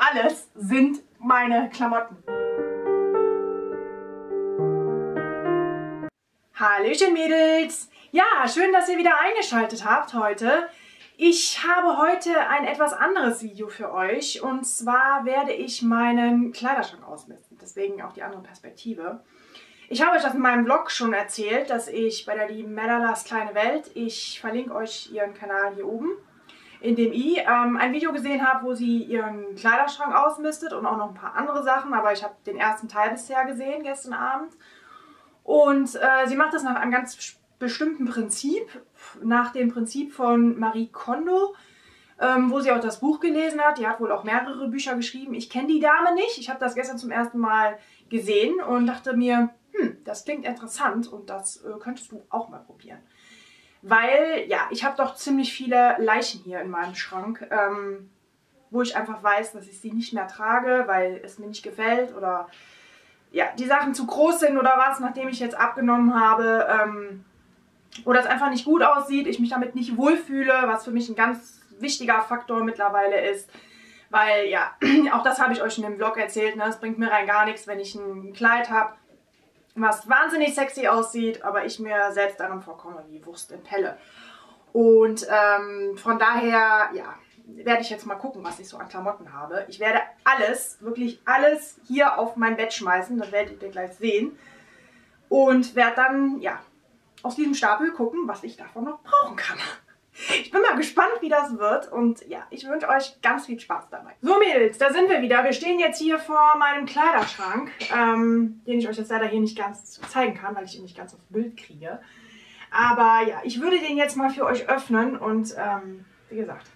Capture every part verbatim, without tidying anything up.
alles sind meine Klamotten. Hallöchen Mädels! Ja, schön, dass ihr wieder eingeschaltet habt heute. Ich habe heute ein etwas anderes Video für euch und zwar werde ich meinen Kleiderschrank ausmisten, deswegen auch die andere Perspektive. Ich habe euch das in meinem Vlog schon erzählt, dass ich bei der lieben Medalas kleine Welt, ich verlinke euch ihren Kanal hier oben in dem i, ähm, ein Video gesehen habe, wo sie ihren Kleiderschrank ausmistet und auch noch ein paar andere Sachen, aber ich habe den ersten Teil bisher gesehen, gestern Abend. Und äh, sie macht das nach einem ganz bestimmten Prinzip, nach dem Prinzip von Marie Kondo, ähm, wo sie auch das Buch gelesen hat. Die hat wohl auch mehrere Bücher geschrieben. Ich kenne die Dame nicht, ich habe das gestern zum ersten Mal gesehen und dachte mir, hm, das klingt interessant und das äh, könntest du auch mal probieren. Weil, ja, ich habe doch ziemlich viele Leichen hier in meinem Schrank, ähm, wo ich einfach weiß, dass ich sie nicht mehr trage, weil es mir nicht gefällt oder ja, die Sachen zu groß sind oder was, nachdem ich jetzt abgenommen habe, ähm, oder es einfach nicht gut aussieht, ich mich damit nicht wohlfühle, was für mich ein ganz wichtiger Faktor mittlerweile ist. Weil, ja, auch das habe ich euch in dem Vlog erzählt, ne? Es bringt mir rein gar nichts, wenn ich ein Kleid habe, was wahnsinnig sexy aussieht, aber ich mir selbst darin vorkomme wie Wurst in Pelle. Und ähm, von daher, ja, werde ich jetzt mal gucken, was ich so an Klamotten habe. Ich werde alles, wirklich alles hier auf mein Bett schmeißen, das werdet ihr gleich sehen. Und werde dann, ja, aus diesem Stapel gucken, was ich davon noch brauchen kann. Ich bin mal gespannt, wie das wird und ja, ich wünsche euch ganz viel Spaß dabei. So Mädels, da sind wir wieder. Wir stehen jetzt hier vor meinem Kleiderschrank, ähm, den ich euch jetzt leider hier nicht ganz zeigen kann, weil ich ihn nicht ganz aufs Bild kriege. Aber ja, ich würde den jetzt mal für euch öffnen und ähm, wie gesagt,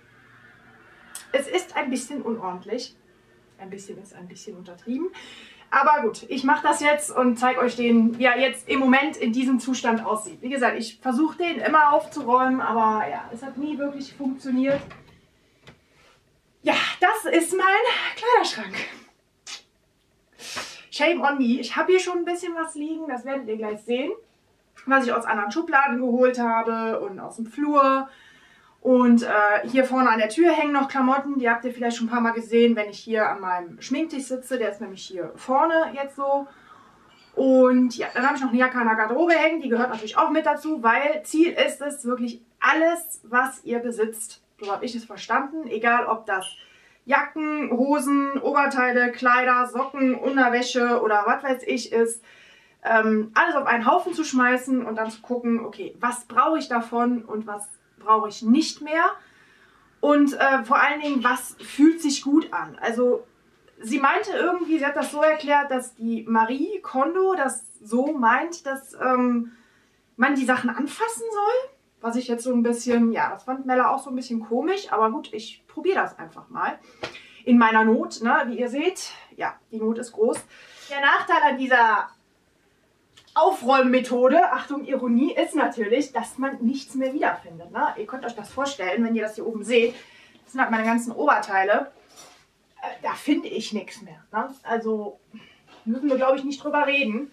es ist ein bisschen unordentlich. Ein bisschen ist ein bisschen untertrieben. Aber gut, ich mache das jetzt und zeige euch den, wie er jetzt im Moment in diesem Zustand aussieht. Wie gesagt, ich versuche den immer aufzuräumen, aber ja, es hat nie wirklich funktioniert. Ja, das ist mein Kleiderschrank. Shame on me. Ich habe hier schon ein bisschen was liegen, das werdet ihr gleich sehen. Was ich aus anderen Schubladen geholt habe und aus dem Flur. Und äh, hier vorne an der Tür hängen noch Klamotten, die habt ihr vielleicht schon ein paar Mal gesehen, wenn ich hier an meinem Schminktisch sitze. Der ist nämlich hier vorne jetzt so. Und ja, dann habe ich noch eine Jacke an der Garderobe hängen, die gehört natürlich auch mit dazu, weil Ziel ist es wirklich alles, was ihr besitzt. So habe ich es verstanden, egal ob das Jacken, Hosen, Oberteile, Kleider, Socken, Unterwäsche oder was weiß ich ist. Ähm, alles auf einen Haufen zu schmeißen und dann zu gucken, okay, was brauche ich davon und was brauche ich nicht mehr und äh, vor allen Dingen, was fühlt sich gut an. Also sie meinte irgendwie, sie hat das so erklärt, dass die Marie Kondo das so meint, dass ähm, man die Sachen anfassen soll, was ich jetzt so ein bisschen, ja, das fand Mella auch so ein bisschen komisch, aber gut, ich probiere das einfach mal. In meiner Not, ne, wie ihr seht, ja, die Not ist groß. Der Nachteil an dieser Aufräummethode, Achtung Ironie, ist natürlich, dass man nichts mehr wiederfindet. Ne? Ihr könnt euch das vorstellen, wenn ihr das hier oben seht. Das sind halt meine ganzen Oberteile. Äh, da finde ich nichts mehr. Ne? Also müssen wir, glaube ich, nicht drüber reden,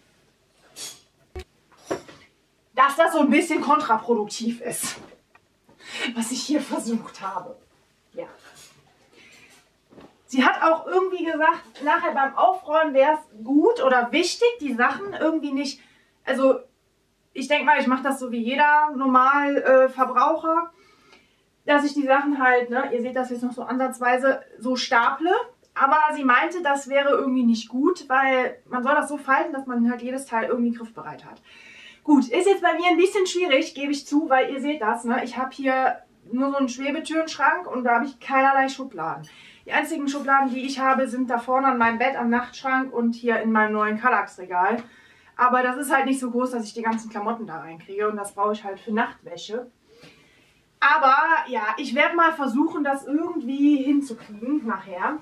dass das so ein bisschen kontraproduktiv ist, was ich hier versucht habe. Ja. Sie hat auch irgendwie gesagt, nachher beim Aufräumen wäre es gut oder wichtig, die Sachen irgendwie nicht, also ich denke mal, ich mache das so wie jeder normal äh, Verbraucher, dass ich die Sachen halt, ne, ihr seht das jetzt noch so ansatzweise, so staple. Aber sie meinte, das wäre irgendwie nicht gut, weil man soll das so falten, dass man halt jedes Teil irgendwie griffbereit hat. Gut, ist jetzt bei mir ein bisschen schwierig, gebe ich zu, weil ihr seht das, ne, ich habe hier nur so einen Schwebetürenschrank und da habe ich keinerlei Schubladen. Die einzigen Schubladen, die ich habe, sind da vorne an meinem Bett am Nachtschrank und hier in meinem neuen Kallax-Regal. Aber das ist halt nicht so groß, dass ich die ganzen Klamotten da reinkriege und das brauche ich halt für Nachtwäsche. Aber ja, ich werde mal versuchen, das irgendwie hinzukriegen nachher.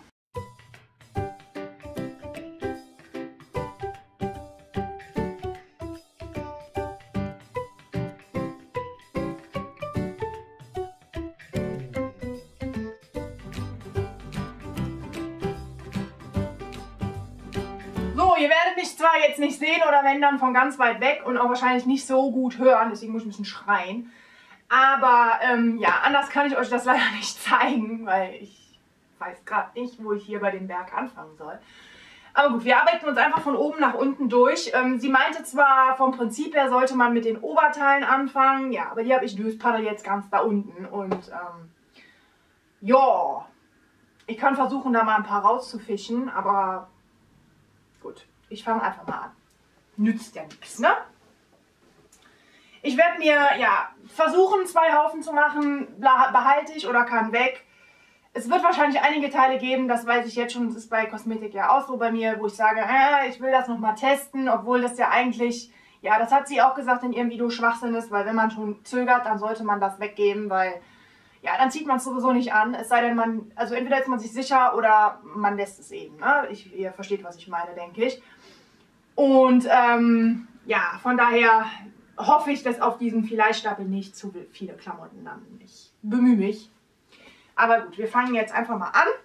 So, ihr werdet mich zwar jetzt nicht sehen oder wenn dann von ganz weit weg und auch wahrscheinlich nicht so gut hören, deswegen muss ich ein bisschen schreien. Aber ähm, ja, anders kann ich euch das leider nicht zeigen, weil ich weiß gerade nicht, wo ich hier bei dem Berg anfangen soll. Aber gut, wir arbeiten uns einfach von oben nach unten durch. Ähm, sie meinte zwar, vom Prinzip her sollte man mit den Oberteilen anfangen. Ja, aber die habe ich Döspaddel jetzt ganz da unten. Und ähm, ja, ich kann versuchen, da mal ein paar rauszufischen. Aber gut, ich fange einfach mal an. Nützt ja nichts, ne? Ich werde mir, ja, versuchen, zwei Haufen zu machen. Behalte ich oder kann weg. Es wird wahrscheinlich einige Teile geben, das weiß ich jetzt schon, das ist bei Kosmetik ja auch so bei mir, wo ich sage, äh, ich will das nochmal testen, obwohl das ja eigentlich, ja, das hat sie auch gesagt in ihrem Video, Schwachsinn ist, weil wenn man schon zögert, dann sollte man das weggeben, weil, ja, dann zieht man es sowieso nicht an, es sei denn, man, also entweder ist man sich sicher oder man lässt es eben, ne? Ich, ihr versteht, was ich meine, denke ich. Und, ähm, ja, von daher hoffe ich, dass auf diesem Vielleicht-Stapel nicht zu viele Klamotten landen. Ich bemühe mich. Aber gut, wir fangen jetzt einfach mal an.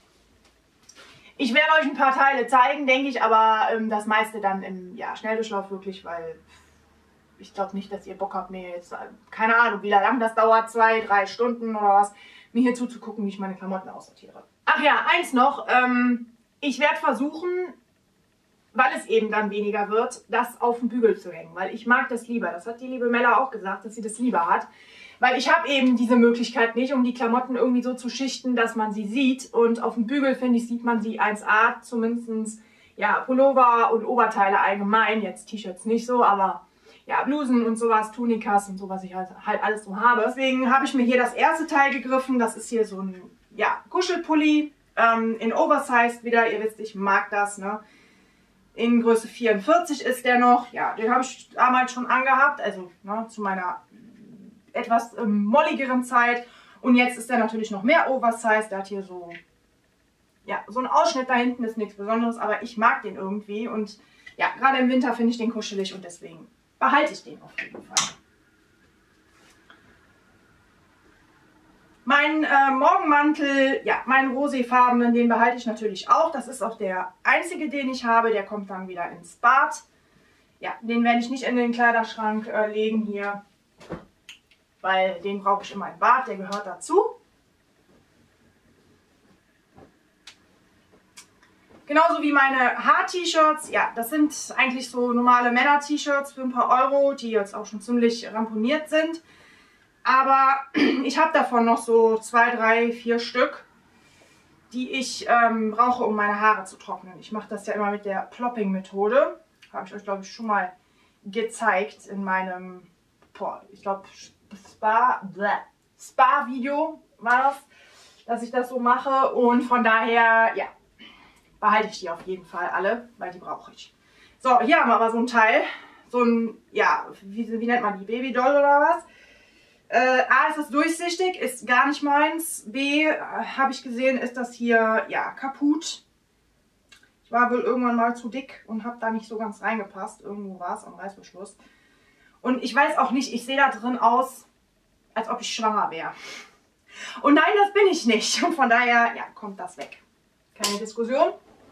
Ich werde euch ein paar Teile zeigen, denke ich, aber ähm, das meiste dann im ja, Schnelldurchlauf wirklich, weil ich glaube nicht, dass ihr Bock habt, mir jetzt, keine Ahnung, wie lange das dauert, zwei, drei Stunden oder was, mir hier zuzugucken, wie ich meine Klamotten aussortiere. Ach ja, eins noch, ähm, ich werde versuchen, weil es eben dann weniger wird, das auf den Bügel zu hängen, weil ich mag das lieber. Das hat die liebe Mella auch gesagt, dass sie das lieber hat. Weil ich habe eben diese Möglichkeit nicht, um die Klamotten irgendwie so zu schichten, dass man sie sieht. Und auf dem Bügel, finde ich, sieht man sie eins A, zumindest ja, Pullover und Oberteile allgemein. Jetzt T-Shirts nicht so, aber ja, Blusen und sowas, Tunikas und so, was ich halt, halt alles so habe. Deswegen habe ich mir hier das erste Teil gegriffen. Das ist hier so ein ja, Kuschelpulli ähm, in Oversized wieder. Ihr wisst, ich mag das, ne? In Größe vierundvierzig ist der noch. Ja, den habe ich damals schon angehabt, also ne, zu meiner etwas ähm, molligeren Zeit. Und jetzt ist der natürlich noch mehr Oversize. Der hat hier so, ja, so einen Ausschnitt da hinten, ist nichts Besonderes, aber ich mag den irgendwie. Und ja, gerade im Winter finde ich den kuschelig und deswegen behalte ich den auf jeden Fall. Mein äh, Morgenmantel, ja, meinen roséfarbenen, den behalte ich natürlich auch. Das ist auch der einzige, den ich habe. Der kommt dann wieder ins Bad. Ja, den werde ich nicht in den Kleiderschrank äh, legen hier, weil den brauche ich immer im Bad. Der gehört dazu. Genauso wie meine Haar-T-Shirts. Ja, das sind eigentlich so normale Männer-T-Shirts für ein paar Euro, die jetzt auch schon ziemlich ramponiert sind. Aber ich habe davon noch so zwei, drei, vier Stück, die ich ähm, brauche, um meine Haare zu trocknen. Ich mache das ja immer mit der Plopping-Methode. Habe ich euch, glaube ich, schon mal gezeigt in meinem, boah, ich glaube, Spa-Video Spa war das, dass ich das so mache. Und von daher, ja, behalte ich die auf jeden Fall alle, weil die brauche ich. So, hier haben wir aber so ein Teil. So ein, ja, wie, wie nennt man die? Babydoll oder was? Äh, A, ist es durchsichtig, ist gar nicht meins. B, äh, habe ich gesehen, ist das hier, ja, kaputt. Ich war wohl irgendwann mal zu dick und habe da nicht so ganz reingepasst. Irgendwo war es am Reißverschluss. Und ich weiß auch nicht, ich sehe da drin aus, als ob ich schwanger wäre. Und nein, das bin ich nicht. Und von daher, ja, kommt das weg. Keine Diskussion.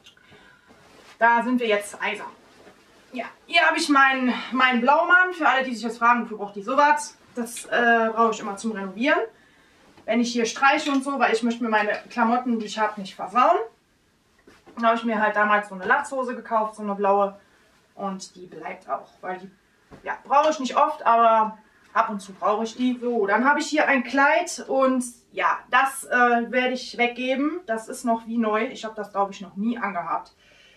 Da sind wir jetzt eisern. Ja, hier habe ich meinen, meinen Blaumann. Für alle, die sich jetzt fragen, wofür braucht die sowas? Das äh, brauche ich immer zum Renovieren. Wenn ich hier streiche und so, weil ich möchte mir meine Klamotten, die ich habe, nicht versauen. Dann habe ich mir halt damals so eine Latzhose gekauft, so eine blaue. Und die bleibt auch, weil die, ja, brauche ich nicht oft, aber ab und zu brauche ich die. So, dann habe ich hier ein Kleid und ja, das äh, werde ich weggeben. Das ist noch wie neu. Ich habe das, glaube ich, noch nie angehabt.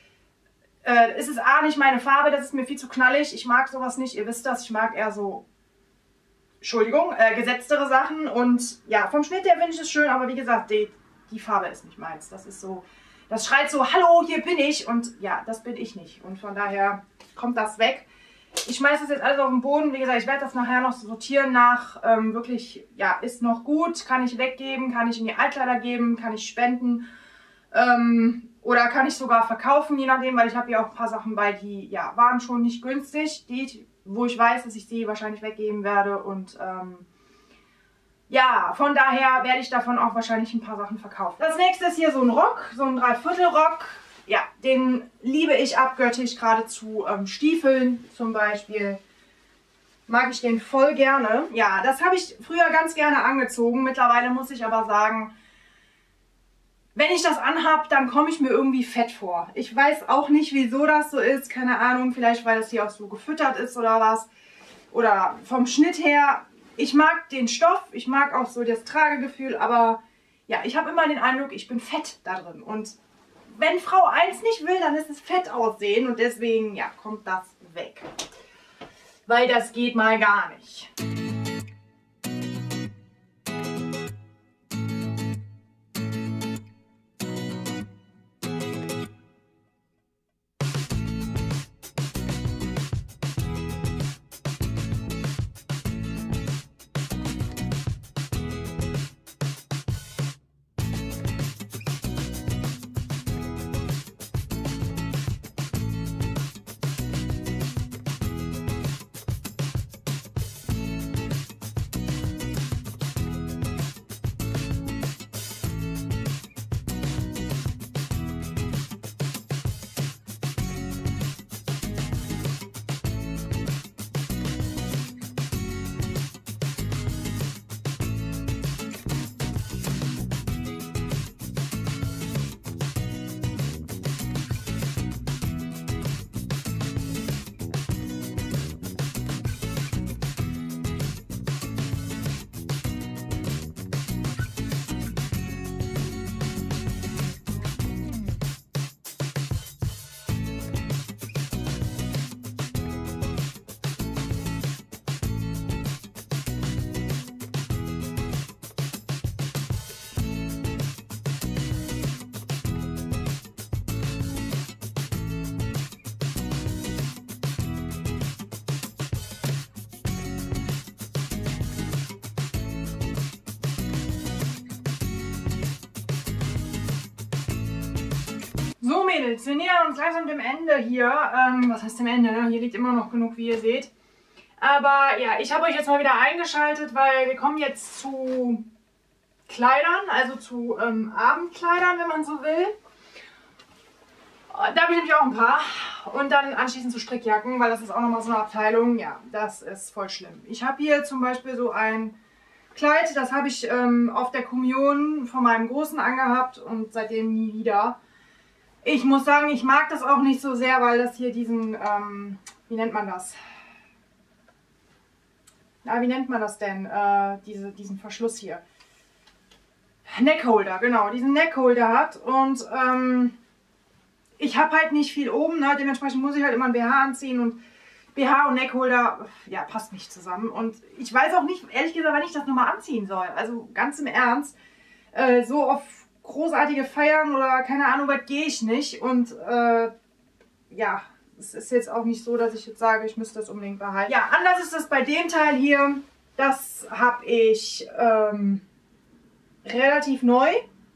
Äh, es ist A, nicht meine Farbe, das ist mir viel zu knallig. Ich mag sowas nicht, ihr wisst das. Ich mag eher so, Entschuldigung, äh, gesetztere Sachen. Und ja, vom Schnitt her finde ich es schön, aber wie gesagt, die, die Farbe ist nicht meins. Das ist so, das schreit so, hallo, hier bin ich. Und ja, das bin ich nicht. Und von daher kommt das weg. Ich schmeiße das jetzt alles auf den Boden. Wie gesagt, ich werde das nachher noch sortieren nach ähm, wirklich, ja, ist noch gut, kann ich weggeben, kann ich in die Altkleider geben, kann ich spenden ähm, oder kann ich sogar verkaufen, je nachdem, weil ich habe hier auch ein paar Sachen bei, die ja, waren schon nicht günstig, die, wo ich weiß, dass ich sie wahrscheinlich weggeben werde und ähm, ja, von daher werde ich davon auch wahrscheinlich ein paar Sachen verkaufen. Das nächste ist hier so ein Rock, so ein Dreiviertelrock. Ja, den liebe ich abgöttisch, gerade zu ähm, Stiefeln zum Beispiel. Mag ich den voll gerne. Ja, das habe ich früher ganz gerne angezogen. Mittlerweile muss ich aber sagen, wenn ich das anhab, dann komme ich mir irgendwie fett vor. Ich weiß auch nicht, wieso das so ist. Keine Ahnung, vielleicht weil das hier auch so gefüttert ist oder was. Oder vom Schnitt her. Ich mag den Stoff, ich mag auch so das Tragegefühl, aber ja, ich habe immer den Eindruck, ich bin fett da drin. Und wenn Frau eins nicht will, dann ist es fett aussehen und deswegen, ja, kommt das weg. Weil das geht mal gar nicht. So Mädels, wir nähern uns langsam dem Ende hier. Ähm, was heißt dem Ende, ne? Hier liegt immer noch genug, wie ihr seht. Aber ja, ich habe euch jetzt mal wieder eingeschaltet, weil wir kommen jetzt zu Kleidern, also zu ähm, Abendkleidern, wenn man so will. Da habe ich nämlich auch ein paar. Und dann anschließend zu Strickjacken, weil das ist auch nochmal so eine Abteilung. Ja, das ist voll schlimm. Ich habe hier zum Beispiel so ein Kleid, das habe ich ähm, auf der Kommunion von meinem Großen angehabt und seitdem nie wieder. Ich muss sagen, ich mag das auch nicht so sehr, weil das hier diesen, ähm, wie nennt man das? Na, wie nennt man das denn? Äh, diese, diesen Verschluss hier. Neckholder, genau, diesen Neckholder hat. Und ähm, ich habe halt nicht viel oben, ne? Dementsprechend muss ich halt immer ein B H anziehen und B H und Neckholder, ja, passt nicht zusammen. Und ich weiß auch nicht, ehrlich gesagt, wann ich das nochmal anziehen soll. Also ganz im Ernst, äh, so auf großartige Feiern oder keine Ahnung, was gehe ich nicht. Und äh, ja, es ist jetzt auch nicht so, dass ich jetzt sage, ich müsste das unbedingt behalten. Ja, anders ist das bei dem Teil hier. Das habe ich ähm, relativ neu.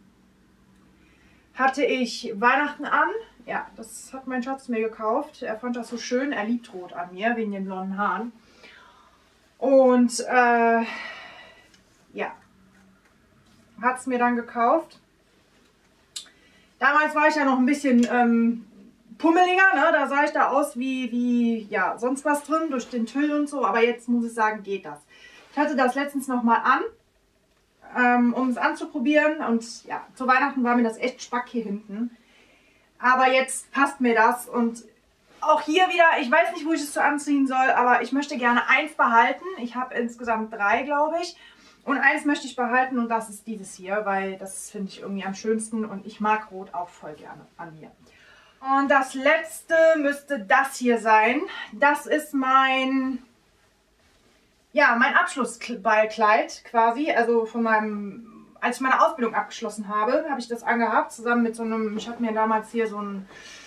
Hatte ich Weihnachten an. Ja, das hat mein Schatz mir gekauft. Er fand das so schön. Er liebt Rot an mir, wegen den blonden Haaren. Und äh, ja, hat es mir dann gekauft. Damals war ich ja noch ein bisschen ähm, pummeliger, ne? Da sah ich da aus wie, wie ja, sonst was drin, durch den Tüll und so. Aber jetzt muss ich sagen, geht das. Ich hatte das letztens nochmal an, ähm, um es anzuprobieren. Und ja, zu Weihnachten war mir das echt spack hier hinten. Aber jetzt passt mir das. Und auch hier wieder, ich weiß nicht, wo ich es zu anziehen soll, aber ich möchte gerne eins behalten. Ich habe insgesamt drei, glaube ich. Und eins möchte ich behalten und das ist dieses hier, weil das finde ich irgendwie am schönsten und ich mag Rot auch voll gerne an mir. Und das letzte müsste das hier sein. Das ist mein, ja, mein Abschlussballkleid quasi. Also von meinem, als ich meine Ausbildung abgeschlossen habe, habe ich das angehabt, zusammen mit so einem, ich habe mir damals hier so ein,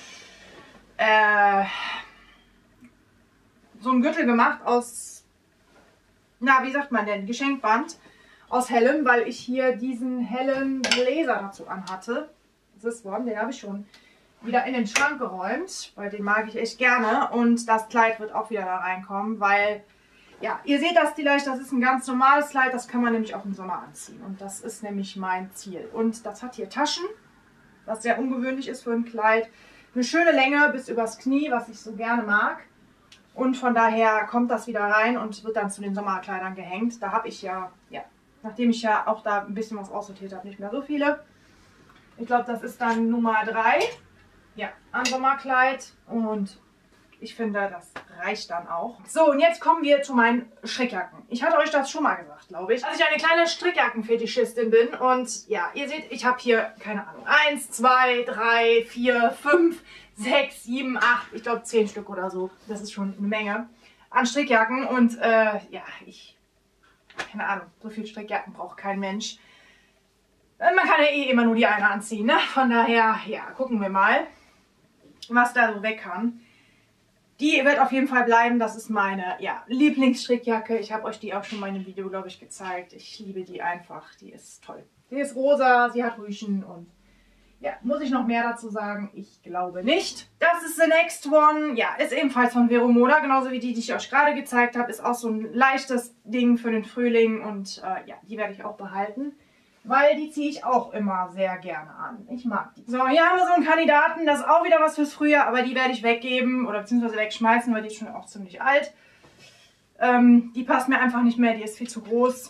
äh, so ein Gürtel gemacht aus, na, wie sagt man denn, Geschenkband aus hellem, weil ich hier diesen hellen Blazer dazu anhatte. Das ist one, den habe ich schon wieder in den Schrank geräumt, weil den mag ich echt gerne. Und das Kleid wird auch wieder da reinkommen, weil, ja, ihr seht das vielleicht, das ist ein ganz normales Kleid, das kann man nämlich auch im Sommer anziehen. Und das ist nämlich mein Ziel. Und das hat hier Taschen, was sehr ungewöhnlich ist für ein Kleid. Eine schöne Länge bis übers Knie, was ich so gerne mag. Und von daher kommt das wieder rein und wird dann zu den Sommerkleidern gehängt. Da habe ich ja, ja, nachdem ich ja auch da ein bisschen was aussortiert habe, nicht mehr so viele. Ich glaube, das ist dann Nummer drei. Ja, ein Sommerkleid und ich finde, das reicht dann auch. So, und jetzt kommen wir zu meinen Strickjacken. Ich hatte euch das schon mal gesagt, glaube ich, dass ich eine kleine Strickjackenfetischistin bin. Und ja, ihr seht, ich habe hier, keine Ahnung, eins, zwei, drei, vier, fünf, sechs, sieben, acht, ich glaube zehn Stück oder so. Das ist schon eine Menge an Strickjacken. Und äh, ja, ich, keine Ahnung, so viele Strickjacken braucht kein Mensch. Man kann ja eh immer nur die eine anziehen, ne? Von daher, ja, gucken wir mal, was da so weg kann. Die wird auf jeden Fall bleiben. Das ist meine ja, Lieblingsstrickjacke. Ich habe euch die auch schon mal in einem Video, glaube ich, gezeigt. Ich liebe die einfach. Die ist toll. Die ist rosa, sie hat Rüschen und ja, muss ich noch mehr dazu sagen? Ich glaube nicht. Das ist the next one. Ja, ist ebenfalls von Vero Moda, genauso wie die, die ich euch gerade gezeigt habe. Ist auch so ein leichtes Ding für den Frühling und äh, ja, die werde ich auch behalten. Weil die ziehe ich auch immer sehr gerne an. Ich mag die. So, hier haben wir so einen Kandidaten. Das ist auch wieder was fürs Frühjahr, aber die werde ich weggeben oder beziehungsweise wegschmeißen, weil die ist schon auch ziemlich alt. Ähm, die passt mir einfach nicht mehr, die ist viel zu groß.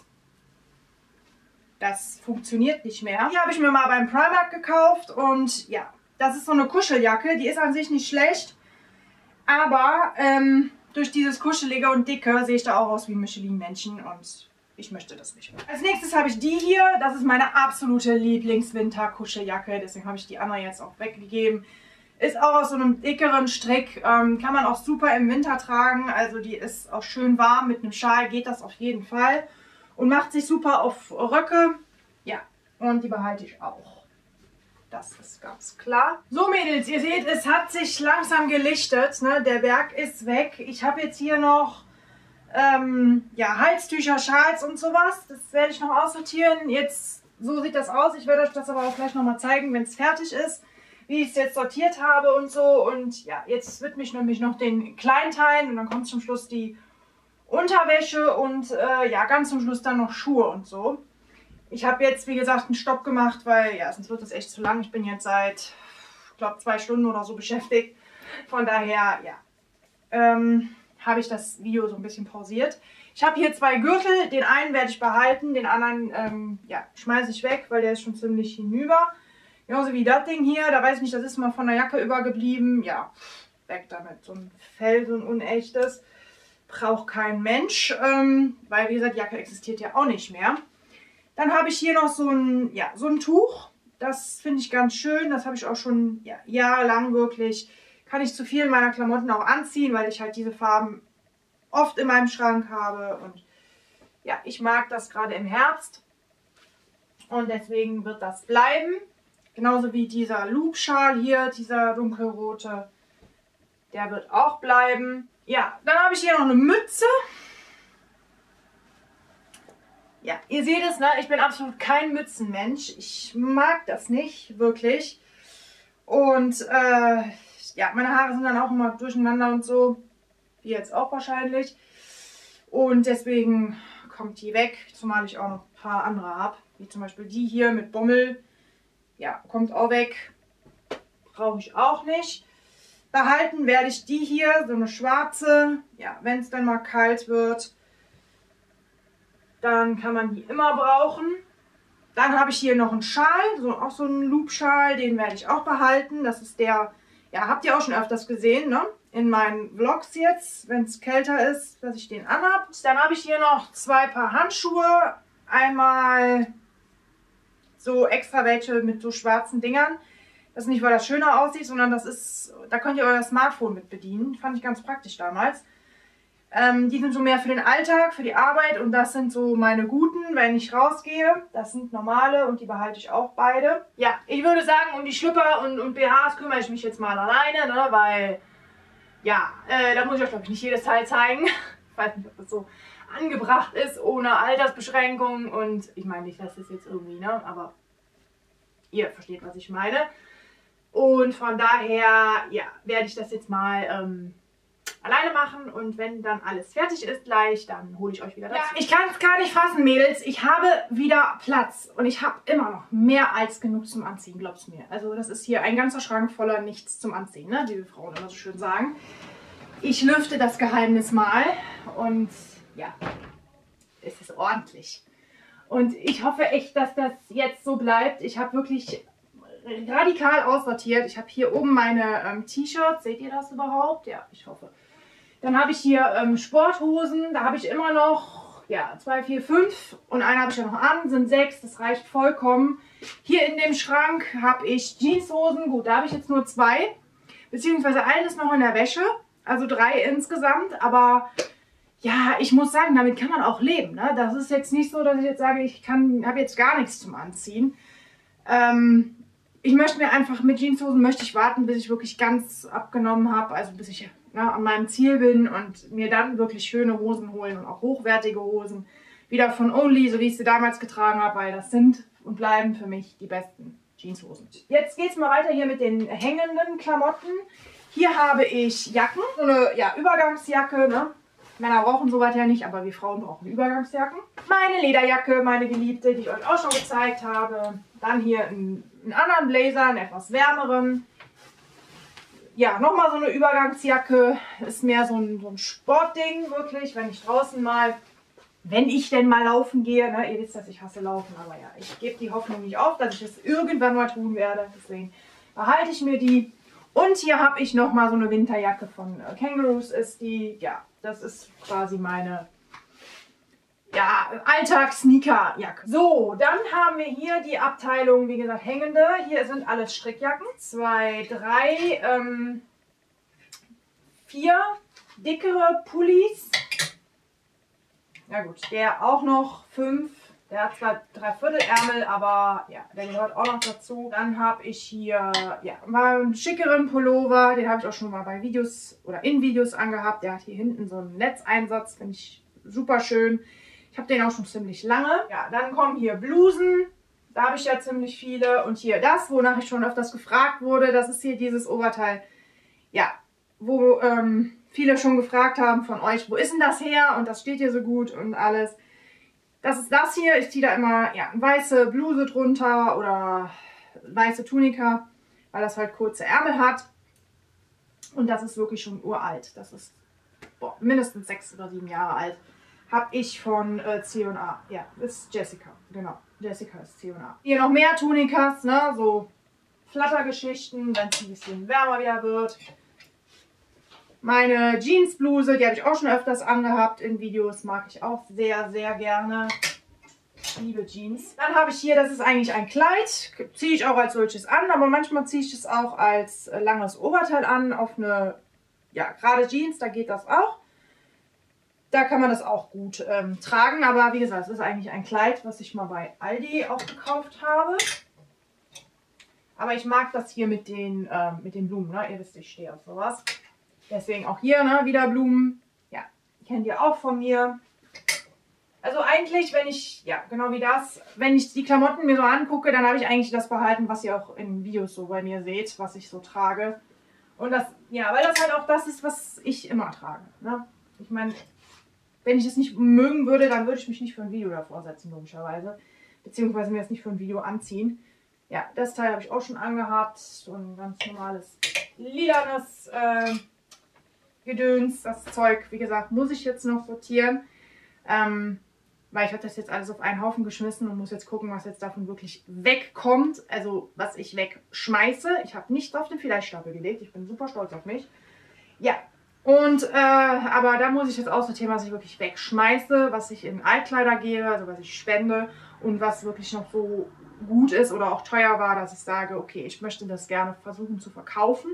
Das funktioniert nicht mehr. Die habe ich mir mal beim Primark gekauft und ja, das ist so eine Kuscheljacke. Die ist an sich nicht schlecht, aber ähm, durch dieses Kuschelige und Dicke sehe ich da auch aus wie ein Michelin-Männchen und ich möchte das nicht mehr. Als nächstes habe ich die hier. Das ist meine absolute Lieblings-Winter-Kuscheljacke. Deswegen habe ich die andere jetzt auch weggegeben. Ist auch aus so einem dickeren Strick. Ähm, kann man auch super im Winter tragen. Also die ist auch schön warm. Mit einem Schal geht das auf jeden Fall. Und macht sich super auf Röcke. Ja, und die behalte ich auch. Das ist ganz klar. So Mädels, ihr seht, es hat sich langsam gelichtet. Ne? Der Berg ist weg. Ich habe jetzt hier noch Ähm, ja, Halstücher, Schals und sowas. Das werde ich noch aussortieren. Jetzt, so sieht das aus. Ich werde euch das aber auch gleich nochmal zeigen, wenn es fertig ist, wie ich es jetzt sortiert habe und so. Und ja, jetzt widme ich nämlich noch den Kleinteilen und dann kommt zum Schluss die Unterwäsche und äh, ja, ganz zum Schluss dann noch Schuhe und so. Ich habe jetzt, wie gesagt, einen Stopp gemacht, weil ja, sonst wird das echt zu lang. Ich bin jetzt seit, ich glaube, zwei Stunden oder so beschäftigt. Von daher, ja, ähm... habe ich das Video so ein bisschen pausiert. Ich habe hier zwei Gürtel, den einen werde ich behalten, den anderen ähm, ja, schmeiße ich weg, weil der ist schon ziemlich hinüber. Genauso wie das Ding hier, da weiß ich nicht, das ist mal von der Jacke übergeblieben. Ja, weg damit. So ein Fell, so ein unechtes, braucht kein Mensch, ähm, weil wie gesagt, die Jacke existiert ja auch nicht mehr. Dann habe ich hier noch so ein, ja, so ein Tuch. Das finde ich ganz schön, das habe ich auch schon ja, jahrelang wirklich. Kann ich zu vielen meiner Klamotten auch anziehen, weil ich halt diese Farben oft in meinem Schrank habe. Und ja, ich mag das gerade im Herbst. Und deswegen wird das bleiben. Genauso wie dieser Loop-Schal hier, dieser dunkelrote. Der wird auch bleiben. Ja, dann habe ich hier noch eine Mütze. Ja, ihr seht es, ne? Ich bin absolut kein Mützenmensch. Ich mag das nicht, wirklich. Und äh... ja, meine Haare sind dann auch immer durcheinander und so, wie jetzt auch wahrscheinlich. Und deswegen kommt die weg, zumal ich auch noch ein paar andere habe, wie zum Beispiel die hier mit Bommel. Ja, kommt auch weg, brauche ich auch nicht. Behalten werde ich die hier, so eine schwarze. Ja, wenn es dann mal kalt wird, dann kann man die immer brauchen. Dann habe ich hier noch einen Schal, so, auch so einen Loop-Schal, den werde ich auch behalten. Das ist der... ja, habt ihr auch schon öfters gesehen, ne? In meinen Vlogs jetzt, wenn es kälter ist, dass ich den anhab. Dann habe ich hier noch zwei Paar Handschuhe. Einmal so extra welche mit so schwarzen Dingern. Das ist nicht, weil das schöner aussieht, sondern das ist, da könnt ihr euer Smartphone mit bedienen. Fand ich ganz praktisch damals. Ähm, die sind so mehr für den Alltag, für die Arbeit und das sind so meine guten, wenn ich rausgehe. Das sind normale und die behalte ich auch beide. Ja, ich würde sagen, um die Schlüpper und, und B Hs kümmere ich mich jetzt mal alleine, ne, weil, ja, äh, da muss ich euch, glaube ich, nicht jedes Teil zeigen. Ich weiß nicht, ob das so angebracht ist, ohne Altersbeschränkung und ich meine nicht, dass das jetzt irgendwie, ne, aber ihr versteht, was ich meine. Und von daher, ja, werde ich das jetzt mal ähm, alleine machen und wenn dann alles fertig ist gleich, dann hole ich euch wieder dazu. Ja, ich kann es gar nicht fassen, Mädels. Ich habe wieder Platz und ich habe immer noch mehr als genug zum Anziehen, glaubst mir. Also das ist hier ein ganzer Schrank voller nichts zum Anziehen, ne? Wie die Frauen immer so schön sagen. Ich lüfte das Geheimnis mal und ja, es ist ordentlich. Und ich hoffe echt, dass das jetzt so bleibt. Ich habe wirklich radikal aussortiert. Ich habe hier oben meine ähm, T-Shirts. Seht ihr das überhaupt? Ja, ich hoffe. Dann habe ich hier ähm, Sporthosen. Da habe ich immer noch ja, zwei, vier, fünf. Und eine habe ich ja noch an. Sind sechs. Das reicht vollkommen. Hier in dem Schrank habe ich Jeanshosen. Gut, da habe ich jetzt nur zwei. Beziehungsweise eines noch in der Wäsche. Also drei insgesamt. Aber ja, ich muss sagen, damit kann man auch leben. Ne? Das ist jetzt nicht so, dass ich jetzt sage, ich kann, habe jetzt gar nichts zum Anziehen. Ähm, ich möchte mir einfach mit Jeanshosen möchte ich warten, bis ich wirklich ganz abgenommen habe. Also bis ich ne, an meinem Ziel bin und mir dann wirklich schöne Hosen holen und auch hochwertige Hosen. Wieder von Only, so wie ich sie damals getragen habe, weil das sind und bleiben für mich die besten Jeanshosen. Jetzt geht es mal weiter hier mit den hängenden Klamotten. Hier habe ich Jacken, so eine ja, Übergangsjacke, ne? Männer brauchen soweit ja nicht, aber wir Frauen brauchen Übergangsjacken. Meine Lederjacke, meine geliebte, die ich euch auch schon gezeigt habe. Dann hier einen, einen anderen Blazer, einen etwas wärmeren. Ja, nochmal so eine Übergangsjacke. Ist mehr so ein, so ein Sportding, wirklich, wenn ich draußen mal, wenn ich denn mal laufen gehe. Ne? Ihr wisst, dass ich hasse Laufen, aber ja, ich gebe die Hoffnung nicht auf, dass ich das irgendwann mal tun werde. Deswegen behalte ich mir die. Und hier habe ich nochmal so eine Winterjacke von äh, Kangaroos, ist die, ja, das ist quasi meine ja, Alltags-Sneaker-Jacke. So, dann haben wir hier die Abteilung, wie gesagt, hängende. Hier sind alles Strickjacken. Zwei, drei, ähm, vier dickere Pullis. Ja gut, der auch noch fünf. Der hat zwar dreiviertel Ärmel, aber ja, der gehört auch noch dazu. Dann habe ich hier ja, mal einen schickeren Pullover. Den habe ich auch schon mal bei Videos oder in Videos angehabt. Der hat hier hinten so einen Netzeinsatz, finde ich super schön. Ich habe den auch schon ziemlich lange. Ja, dann kommen hier Blusen. Da habe ich ja ziemlich viele. Und hier das, wonach ich schon öfters gefragt wurde. Das ist hier dieses Oberteil. Ja, wo ähm, viele schon gefragt haben von euch, wo ist denn das her? Und das steht hier so gut und alles. Das ist das hier. Ich ziehe da immer ja, eine weiße Bluse drunter oder weiße Tunika, weil das halt kurze Ärmel hat. Und das ist wirklich schon uralt. Das ist boah, mindestens sechs oder sieben Jahre alt. Habe ich von äh, C und A. Ja, das ist Jessica. Genau, Jessica ist C und A. Hier noch mehr Tunikas, ne? So Flattergeschichten, wenn es ein bisschen wärmer wieder wird. Meine Jeansbluse, die habe ich auch schon öfters angehabt in Videos, mag ich auch sehr, sehr gerne. Ich liebe Jeans. Dann habe ich hier, das ist eigentlich ein Kleid, ziehe ich auch als solches an, aber manchmal ziehe ich es auch als langes Oberteil an, auf eine, ja, gerade Jeans, da geht das auch. Da kann man das auch gut ähm, tragen, aber wie gesagt, es ist eigentlich ein Kleid, was ich mal bei Aldi auch gekauft habe. Aber ich mag das hier mit den, äh, mit den Blumen, ne? Ihr wisst, ich stehe auf sowas. Deswegen auch hier, ne, wieder Blumen. Ja, kennt ihr auch von mir. Also eigentlich, wenn ich, ja, genau wie das, wenn ich die Klamotten mir so angucke, dann habe ich eigentlich das behalten, was ihr auch in Videos so bei mir seht, was ich so trage. Und das, ja, weil das halt auch das ist, was ich immer trage, ne? Ich meine, wenn ich es nicht mögen würde, dann würde ich mich nicht für ein Video davor setzen, logischerweise. Beziehungsweise mir das nicht für ein Video anziehen. Ja, das Teil habe ich auch schon angehabt. So ein ganz normales lilanes äh, Gedöns. Das Zeug, wie gesagt, muss ich jetzt noch sortieren. Ähm, weil ich habe das jetzt alles auf einen Haufen geschmissen und muss jetzt gucken, was jetzt davon wirklich wegkommt. Also, was ich wegschmeiße. Ich habe nichts auf den Vielleicht-Stapel gelegt. Ich bin super stolz auf mich. Ja, und, äh, aber da muss ich jetzt aussortieren, was ich wirklich wegschmeiße, was ich in Altkleider gebe, also was ich spende und was wirklich noch so gut ist oder auch teuer war, dass ich sage, okay, ich möchte das gerne versuchen zu verkaufen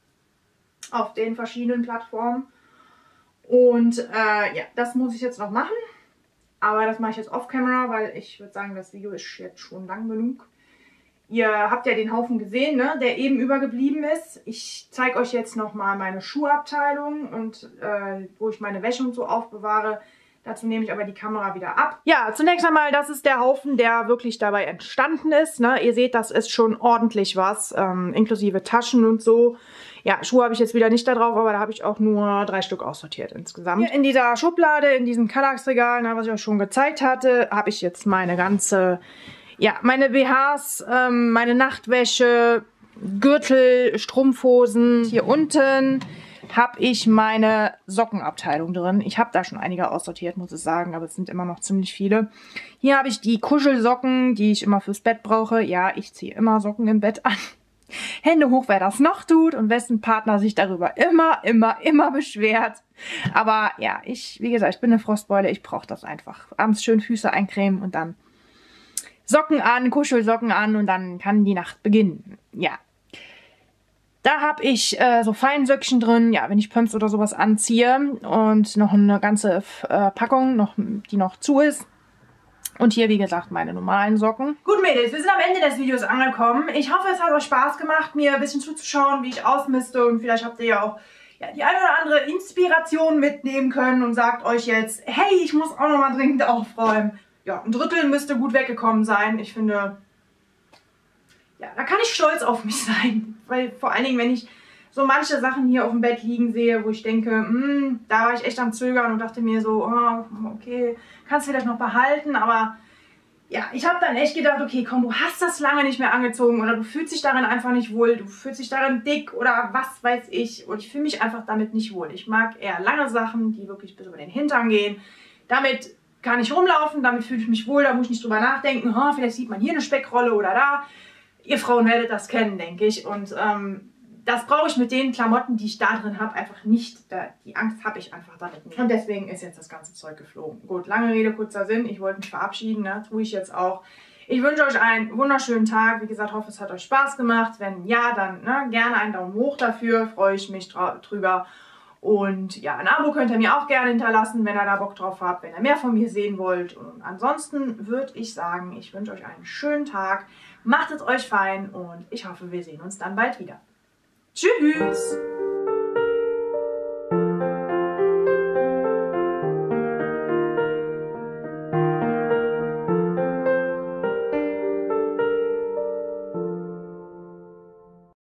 auf den verschiedenen Plattformen. Und äh, ja, das muss ich jetzt noch machen, aber das mache ich jetzt off-camera, weil ich würde sagen, das Video ist jetzt schon lang genug. Ihr habt ja den Haufen gesehen, ne, der eben übergeblieben ist. Ich zeige euch jetzt nochmal meine Schuhabteilung und äh, wo ich meine Wäsche und so aufbewahre. Dazu nehme ich aber die Kamera wieder ab. Ja, zunächst einmal, das ist der Haufen, der wirklich dabei entstanden ist. Ne? Ihr seht, das ist schon ordentlich was, ähm, inklusive Taschen und so. Ja, Schuhe habe ich jetzt wieder nicht da drauf, aber da habe ich auch nur drei Stück aussortiert insgesamt. Hier in dieser Schublade, in diesem Kallax-Regal, was ich euch schon gezeigt hatte, habe ich jetzt meine ganze... Ja, meine B Hs, ähm, meine Nachtwäsche, Gürtel, Strumpfhosen. Hier unten habe ich meine Sockenabteilung drin. Ich habe da schon einige aussortiert, muss ich sagen, aber es sind immer noch ziemlich viele. Hier habe ich die Kuschelsocken, die ich immer fürs Bett brauche. Ja, ich ziehe immer Socken im Bett an. Hände hoch, wer das noch tut und wessen Partner sich darüber immer, immer, immer beschwert. Aber ja, ich, wie gesagt, ich bin eine Frostbeule, ich brauche das einfach. Abends schön Füße eincremen und dann Socken an, Kuschelsocken an und dann kann die Nacht beginnen. Ja. Da habe ich äh, so Feinsöckchen drin, ja, wenn ich Pumps oder sowas anziehe. Und noch eine ganze äh, Packung, noch, die noch zu ist. Und hier, wie gesagt, meine normalen Socken. Gut, Mädels, wir sind am Ende des Videos angekommen. Ich hoffe, es hat euch Spaß gemacht, mir ein bisschen zuzuschauen, wie ich ausmiste. Und vielleicht habt ihr ja auch ja, die eine oder andere Inspiration mitnehmen können und sagt euch jetzt, hey, ich muss auch nochmal dringend aufräumen. Ja, ein Drittel müsste gut weggekommen sein. Ich finde, ja, da kann ich stolz auf mich sein. Weil vor allen Dingen, wenn ich so manche Sachen hier auf dem Bett liegen sehe, wo ich denke, hm, da war ich echt am Zögern und dachte mir so, oh, okay, kannst du vielleicht noch behalten, aber ja, ich habe dann echt gedacht, okay, komm, du hast das lange nicht mehr angezogen oder du fühlst dich darin einfach nicht wohl, du fühlst dich darin dick oder was weiß ich und ich fühle mich einfach damit nicht wohl. Ich mag eher lange Sachen, die wirklich bis über den Hintern gehen. Damit kann ich rumlaufen, damit fühle ich mich wohl, da muss ich nicht drüber nachdenken, oh, vielleicht sieht man hier eine Speckrolle oder da. Ihr Frauen werdet das kennen, denke ich, und ähm, das brauche ich mit den Klamotten, die ich da drin habe, einfach nicht. Da, die Angst habe ich einfach damit nicht. Und deswegen ist jetzt das ganze Zeug geflogen. Gut, lange Rede, kurzer Sinn. Ich wollte mich verabschieden, ne? Tue ich jetzt auch. Ich wünsche euch einen wunderschönen Tag. Wie gesagt, hoffe, es hat euch Spaß gemacht. Wenn ja, dann ne, gerne einen Daumen hoch dafür. Freue ich mich drüber. Und ja, ein Abo könnt ihr mir auch gerne hinterlassen, wenn ihr da Bock drauf habt, wenn ihr mehr von mir sehen wollt. Und ansonsten würde ich sagen, ich wünsche euch einen schönen Tag. Macht es euch fein und ich hoffe, wir sehen uns dann bald wieder. Tschüss!